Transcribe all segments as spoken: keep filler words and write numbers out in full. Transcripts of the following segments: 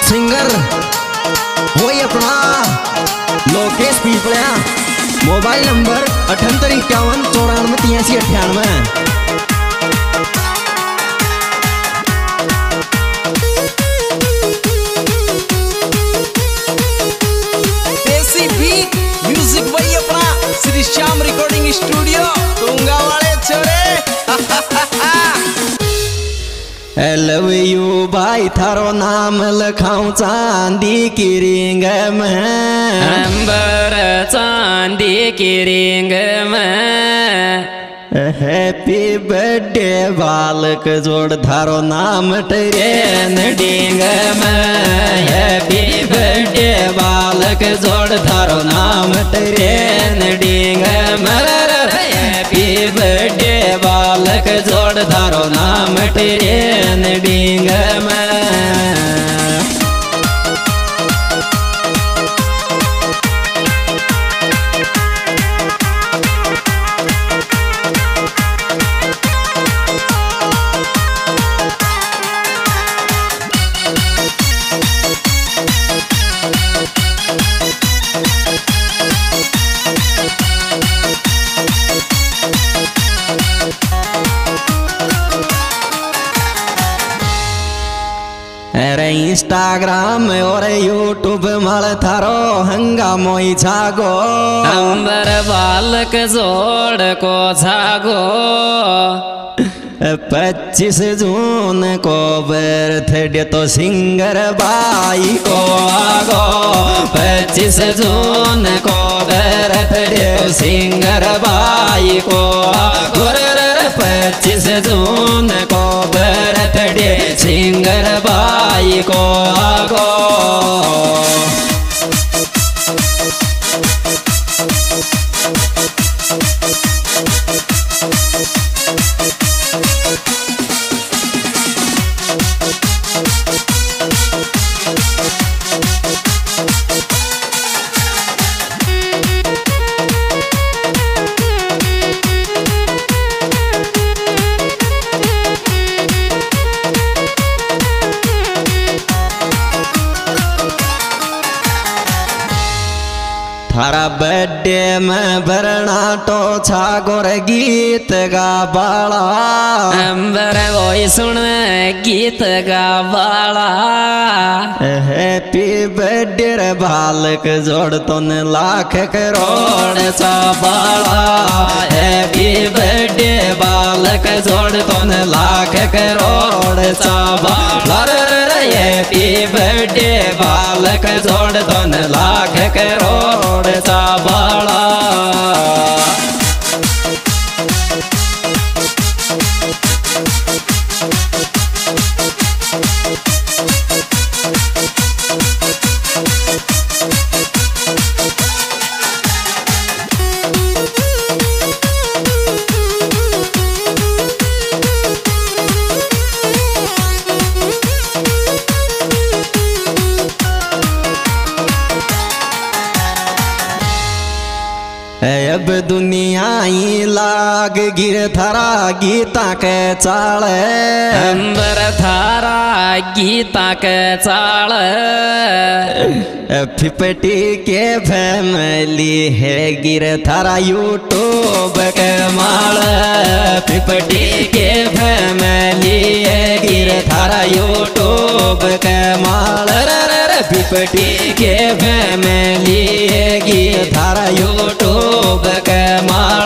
Singer वही अपना Lokesh Piplya. Mobile number अठहत्तर इक्यावन चौरानवे तिरासी अठानवे। देसी बीट म्यूजिक वही अपना श्री श्याम रिकॉर्डिंग स्टूडियो दूंगा वाले छोरे। I love you भाई थारो नाम लखाऊं चांदी की रिंग में, अंबर चांदी की रिंग में। हैप्पी बर्थडे बालक जोड़ थारो नाम ट्रेन डिंग में। हैप्पी बर्थडे बालक जोड़ थारो नाम ट्रेन डिंग में। हैप्पी बर्थडे बालक जोड़ थारो नाम ट्रेन डिंग में। अरे इंस्टाग्राम और यूट्यूब मल थारो हंगामो छागो। अंबर बालक जोड़ को छागो। पच्चीस जून को बर्थडे तो सिंगर बाई को आगो। पच्चीस जून को बर्थडे सिंगर बाई को आगो। पच्चीस जून को बर्थडे सिंगर बाई को आगो। थारा बर्थडे में बरनाटो छागोर गीत गा बाला। अंबर वही सुन गीत गा बाला। हैप्पी बर्थडे रे बालक जोड़ तो न लाख करोड़ चा बाला। हैप्पी बर्थडे बालक जोड़ तो न लाख करोड़ चा बाला। हैप्पी बर्थडे बालक जोड़ तो न लाख करोड़ चा बाला। अब दुनिया ही लाग गिर थारा गीता के चाल। अंबर थारा गीता के चाल। फिपटी के फैमिली है गिर थारा यूट्यूब के माल। फिपटी के फैमिली है गिर थारा यूट्यूब के माल। फिपटी के फैमिली है गिर थारा यूट्यूब के माल।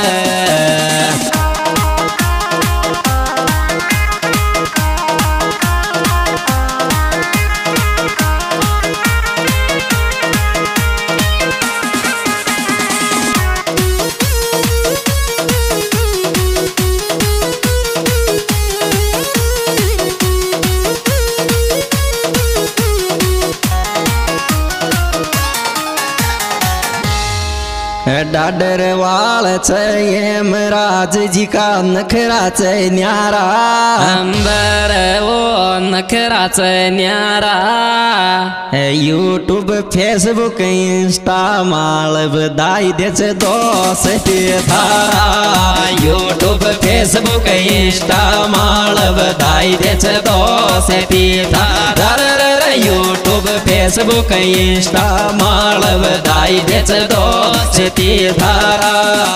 डाडर वाल ये राज जी का नखरा चे न्यारा। अंबर वो नखरा चे न्यारा। यूट्यूब फेसबुक इंस्टा माल बधाई दे छे दोस्ती थारा। यूट्यूब फेसबुक इंस्टा माल बधाई दे छे दोस्ती थारा। यूट्यूब यूट्यूब फेसबुक इंस्टा माल बधाई देच दोस्ती थारा।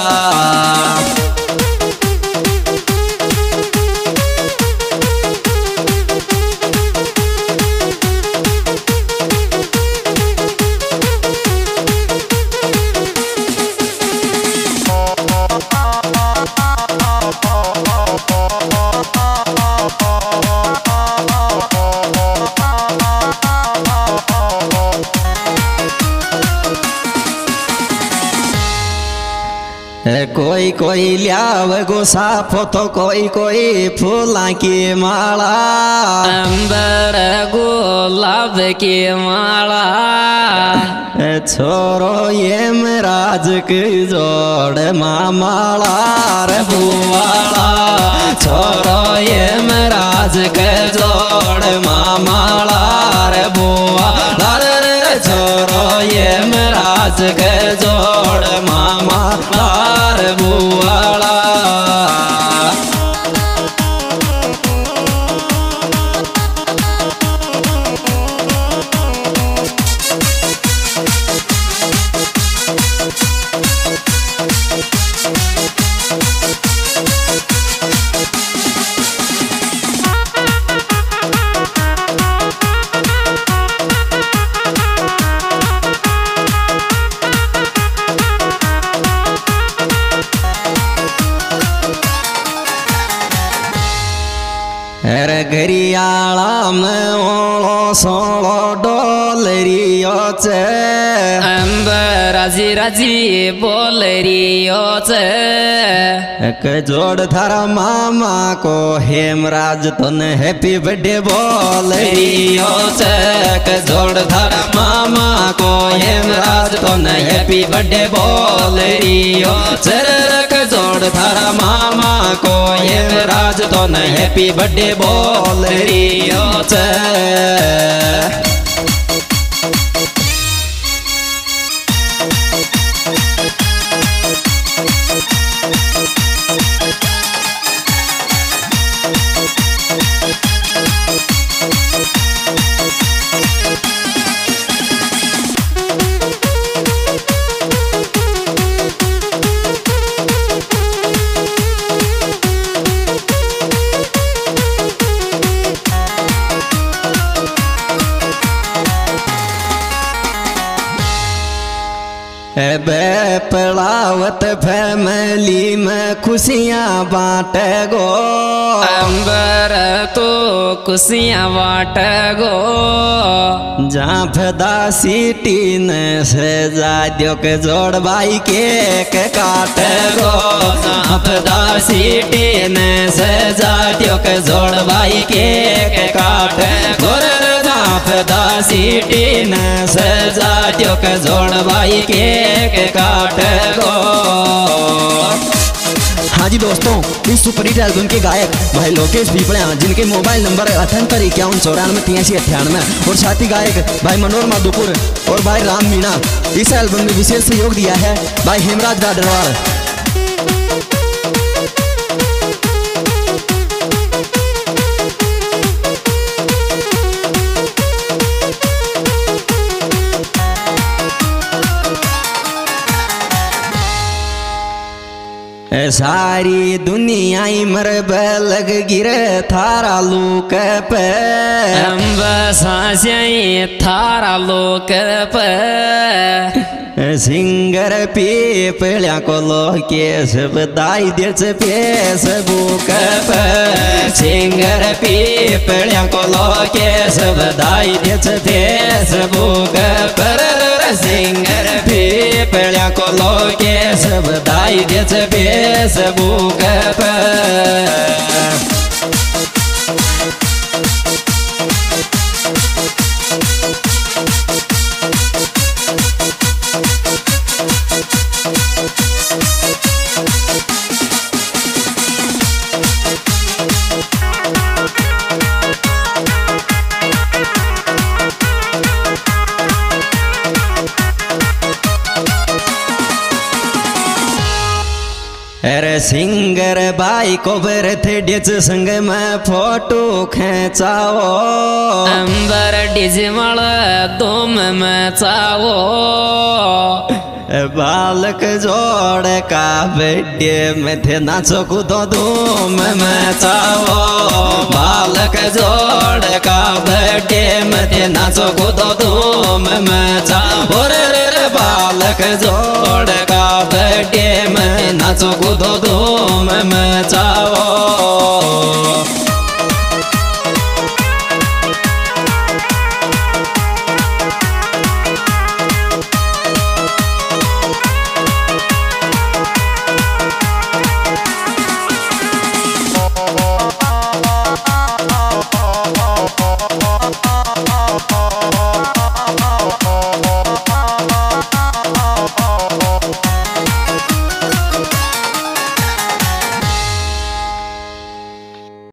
कोई कोई लियाव गुसाफो तो कोई कोई फूला की माला, अंबर गुलाब की माला। छोरो ये महाराज की जोड़ मामाला रे बुवाला, छोरो ये महाराज के जोड़ मामाला रे बुवाला रे, छोरो ये महाराज के जोड़ मामाला रे बुवाला। घरियाला में ओलो सोलो डोलरियो चे, अंबर राजी राजी बोल रियो चे। एक जोड़ थारा मामा को हेमराज तने हैप्पी बर्थडे बोल रियो चे, एक जोड़ थारा मामा को हेमराज तने हैप्पी बर्थडे बोल रियो चे, एक जोड़ थारा मामा को हेमराज तने हैप्पी बर्थडे बोल रियो चे। बेपड़ावत फैमिली में खुशियाँ बांटे गो, अंबर तो खुशियाँ बांट गो। जहाँ फदा सीटी ने से जादियों के जोड़ भाई केक काटे गो, जहाँ फदा सीटी ने से जादियों के जोड़ भाई केक काटे गो, फदा सीटी ने से जादियों के जोड़ भाई केक काटे गो। हाँ जी दोस्तों, इस सुपर हिट एल्बम के गायक भाई लोकेश पीपड़िया, जिनके मोबाइल नंबर अठहत्तर इक्यावन चौरानवे तिरासी अट्ठानवे, और साथी गायक भाई मनोहर माधोपुर और भाई राम मीणा। इस एल्बम में विशेष सहयोग दिया है भाई हेमराज डाडरवाल। सारी दुनिया मर लग गिरे थारा लोक पे, हम सासियाई थारा लोक पे। सिंगर पीपल्या को लोकेश बधाई देच फेसबुक पे, सिंगर पीपल्या को लोकेश बधाई देच फेसबुक पर, सिंगर पीपल्या को लोकेश बधाई देच फेसबुक पर। सिंगर भाई को बेरे थे डिच संग में फोटो खींचाओ अंबर डीजे वाला तुम मचाओ बालक जोड़ का बेटे में थे नाचो कूदो धूम मचाओ बालक जोड़ का बेटे में थे नाचो कूदो धूम मचाओ रे रे रे बालक जोड़ का बेटे में नाचो कूदो